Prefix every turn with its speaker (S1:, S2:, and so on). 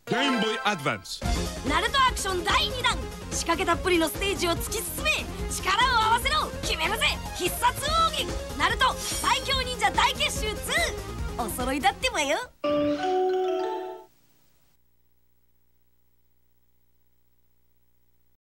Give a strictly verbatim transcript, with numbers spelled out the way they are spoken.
S1: ゲームボーイアドバンス。
S2: ナルトアクションだいにだん、仕掛けたっぷりのステージを突き進め、力を合わせろ、決めるぜ必殺奥義。ナルト最強忍者大結集ツー、お揃いだってばよ。